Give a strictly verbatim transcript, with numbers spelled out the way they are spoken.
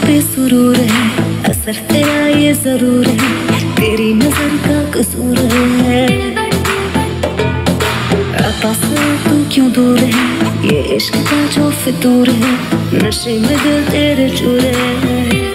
बेसुरूर है, असर तेरा ये जरूर है, तेरी नजर का कसूर है। पास तू क्यों दूर है, ये इश्क का जो फितूर है, नशे में दिल तेरे चूर है।